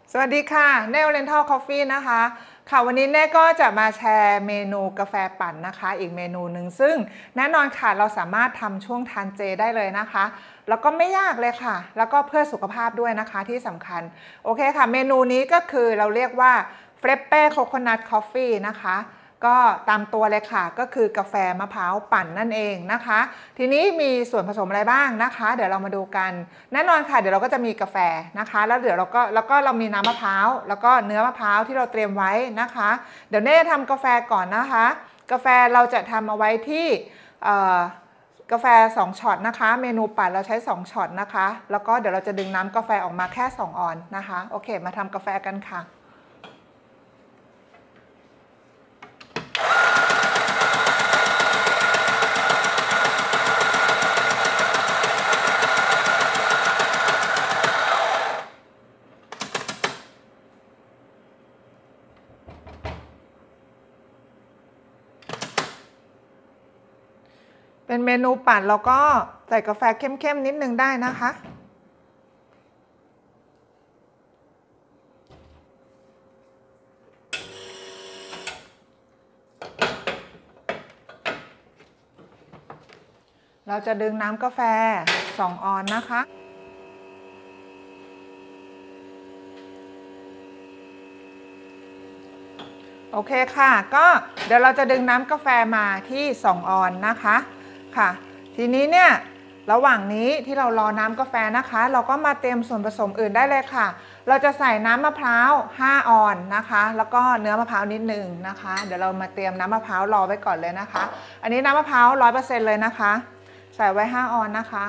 สวัสดีค่ะเนล Rental Coffee นะคะค่ะวันนี้เน่ก็จะมาแชร์เมนูกาแฟปั่นนะคะอีกเมนูหนึ่งซึ่งแน่นอนค่ะเราสามารถทำช่วงทานเจได้เลยนะคะแล้วก็ไม่ยากเลยค่ะแล้วก็เพื่อสุขภาพด้วยนะคะที่สำคัญโอเคค่ะเมนูนี้ก็คือเราเรียกว่าเฟรปเป้โคโคนัทคอฟฟี่นะคะก็ตามตัวเลยค่ะก็คือกาแฟมะพร้าวปั่นนั่นเองนะคะทีนี้มีส่วนผสมอะไรบ้างนะคะเดี๋ยวเรามาดูกันแน่นอนค่ะเดี๋ยวเราก็จะมีกาแฟนะคะแล้วเดี๋ยวเรามีน้ำมะพร้าวแล้วก็เนื้อมะพร้าวที่เราเตรียมไว้นะคะเดี๋ยวเน่ทำกาแฟก่อนนะคะกาแฟเราจะทำเอาไว้ที่กาแฟ2ช็อตนะคะเมนูปั่นเราใช้2ช็อตนะคะแล้วก็เดี๋ยวเราจะดึงน้ำกาแฟออกมาแค่2ออนนะคะโอเคมาทำกาแฟกันค่ะเป็นเมนูปั่นแล้วก็ใส่กาแฟเข้มๆนิดนึงได้นะคะเราจะดึงน้ำกาแฟ2ออนนะคะโอเคค่ะก็เดี๋ยวเราจะดึงน้ำกาแฟมาที่2ออนนะคะค่ะทีนี้เนี่ยระหว่างนี้ที่เรารอน้ำกาแฟนะคะเราก็มาเตรียมส่วนผสมอื่นได้เลยค่ะเราจะใส่น้ำมะพร้าว5ออนนะคะแล้วก็เนื้อมะพร้าวนิดนึงนะคะเดี๋ยวเรามาเตรียมน้ำมะพร้าวรอไว้ก่อนเลยนะคะอันนี้น้ำมะพร้าว 100% เลยนะคะใส่ไว้5ออนนะคะ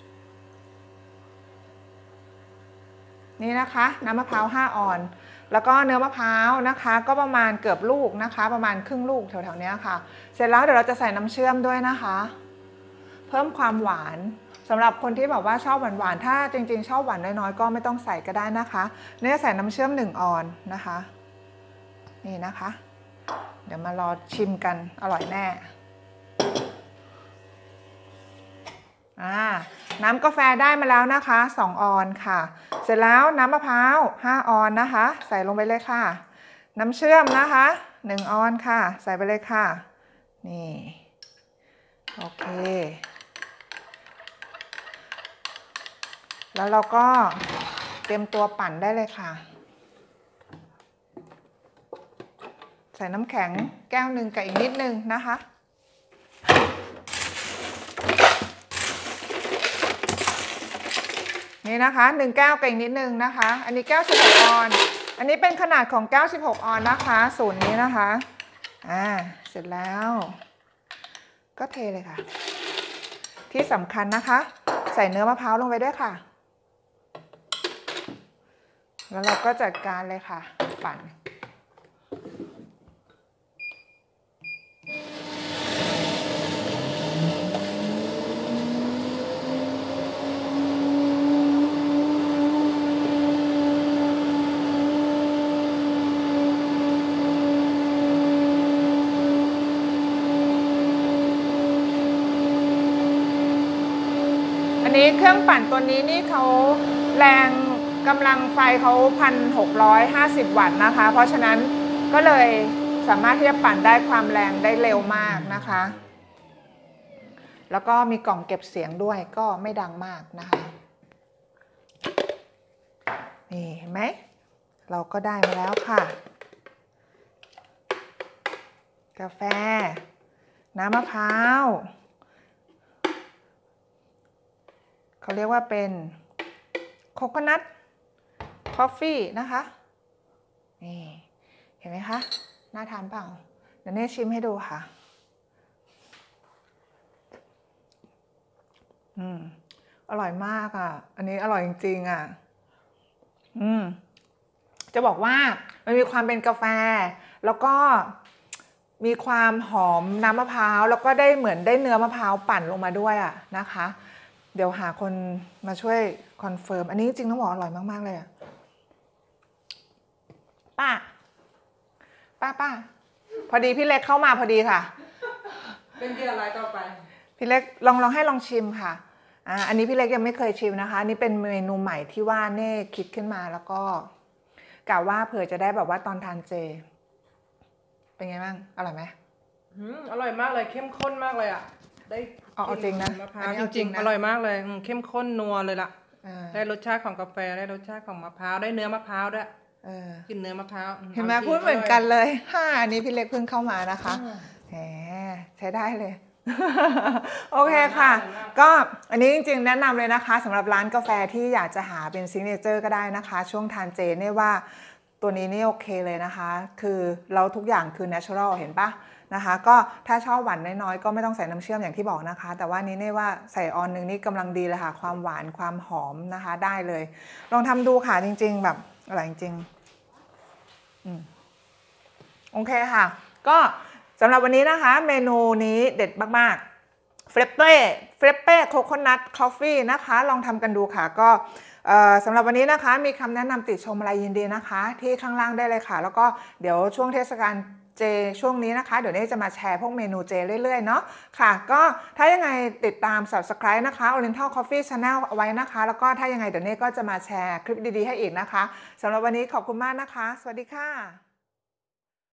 นี่นะคะน้ำมะพร้าว5ออนแล้วก็เนื้อมะพร้าวนะคะก็ประมาณเกือบลูกนะคะประมาณครึ่งลูกแถวๆนี้ค่ะเสร็จแล้วเดี๋ยวเราจะใส่น้ำเชื่อมด้วยนะคะเพิ่มความหวานสำหรับคนที่แบบว่าชอบหวานๆถ้าจริงๆชอบหวานน้อยๆก็ไม่ต้องใส่ก็ได้นะคะเนี่ยใส่น้ำเชื่อม1ออนนะคะนี่นะคะเดี๋ยวมารอชิมกันอร่อยแน่น้ำกาแฟได้มาแล้วนะคะ2ออนค่ะเสร็จแล้วน้ำมะพร้าว5ออนนะคะใส่ลงไปเลยค่ะน้ำเชื่อมนะคะ1ออนค่ะใส่ไปเลยค่ะนี่โอเคแล้วเราก็เตรียมตัวปั่นได้เลยค่ะใส่น้ำแข็งแก้วหนึ่งกับอีกนิดนึงนะคะนี่นะคะ1แก้วกับอีกนิดนึงนะคะอันนี้แก้ว16ออนอันนี้เป็นขนาดของแก้ว16ออนนะคะสูตรนี้นะคะเสร็จแล้วก็เทเลยค่ะที่สำคัญนะคะใส่เนื้อมะพร้าวลงไปด้วยค่ะแล้วเราก็จัดการเลยค่ะปั่นนี้เครื่องปั่นตัวนี้นี่เขาแรงกำลังไฟเขา1,650 วัตต์นะคะเพราะฉะนั้นก็เลยสามารถที่จะปั่นได้ความแรงได้เร็วมากนะคะแล้วก็มีกล่องเก็บเสียงด้วยก็ไม่ดังมากนะคะนี่เห็นไหมเราก็ได้มาแล้วค่ะกาแฟน้ำมะพร้าวเขาเรียกว่าเป็นโคโคนัทคอฟฟี่นะคะนี่เห็นไหมคะน่าทานเปล่าเดี๋ยวเน่ชิมให้ดูค่ะอร่อยมากอ่ะอันนี้อร่อยจริงๆอ่ะจะบอกว่ามันมีความเป็นกาแฟแล้วก็มีความหอมน้ำมะพร้าวแล้วก็ได้เหมือนได้เนื้อมะพร้าวปั่นลงมาด้วยอ่ะนะคะเดี๋ยวหาคนมาช่วยคอนเฟิร์มอันนี้จริงต้องบอกอร่อยมากๆเลยอ่ะป้าพอดีพี่เล็กเข้ามาพอดีค่ะเป็นที่อะไรต่อไปพี่เล็กลองให้ลองชิมค่ะอันนี้พี่เล็กยังไม่เคยชิมนะคะอันนี้เป็นเมนูใหม่ที่ว่าเน่คิดขึ้นมาแล้วก็กะว่าเผื่อจะได้แบบว่าตอนทานเจเป็นไงบ้างอร่อยไหมอร่อยมากเลยเข้มข้นมากเลยอ่ะได้เอาจริงนะมะพร้าวจริงๆอร่อยมากเลยเข้มข้นนัวเลยล่ะ ได้รสชาติของกาแฟได้รสชาติของมะพร้าวได้เนื้อมะพร้าวด้วยกินเนื้อมะพร้าวเห็นไหมพูดเหมือนกันเลยอันนี้พี่เล็กเพิ่งเข้ามานะคะแหมใช้ได้เลย โอเคค่ะก็อันนี้จริงๆแนะนำเลยนะคะสำหรับร้านกาแฟที่อยากจะหาเป็นซิกเนเจอร์ก็ได้นะคะช่วงทานเจเนี่ยว่าตัวนี้นี่โอเคเลยนะคะคือเราทุกอย่างคือ natural เห็นปะนะคะก็ถ้าชอบหวานน้อยๆก็ไม่ต้องใส่น้ำเชื่อมอย่างที่บอกนะคะแต่ว่านี้เนี่ยว่าใส่ออนนึงนี่กำลังดีเลยค่ะความหวานความหอมนะคะได้เลยลองทำดูค่ะจริงๆแบบอร่อยจริงโอเคค่ะก็สำหรับวันนี้นะคะเมนูนี้เด็ดมากๆเฟรเป้โคโคนัทคอฟฟี่นะคะลองทำกันดูค่ะก็สำหรับวันนี้นะคะมีคำแนะนำติชมอะไรยินดีนะคะที่ข้างล่างได้เลยค่ะแล้วก็เดี๋ยวช่วงเทศกาลเจช่วงนี้นะคะเดี๋ยวนี้จะมาแชร์พวกเมนูเจเรื่อยๆเนาะค่ะก็ถ้ายังไงติดตาม Subscribe นะคะ Oriental Coffee Channel เอาไว้นะคะแล้วก็ถ้ายังไงเดี๋ยวนี้ก็จะมาแชร์คลิปดีๆให้อีกนะคะสำหรับวันนี้ขอบคุณมากนะคะสวัสดีค่ะ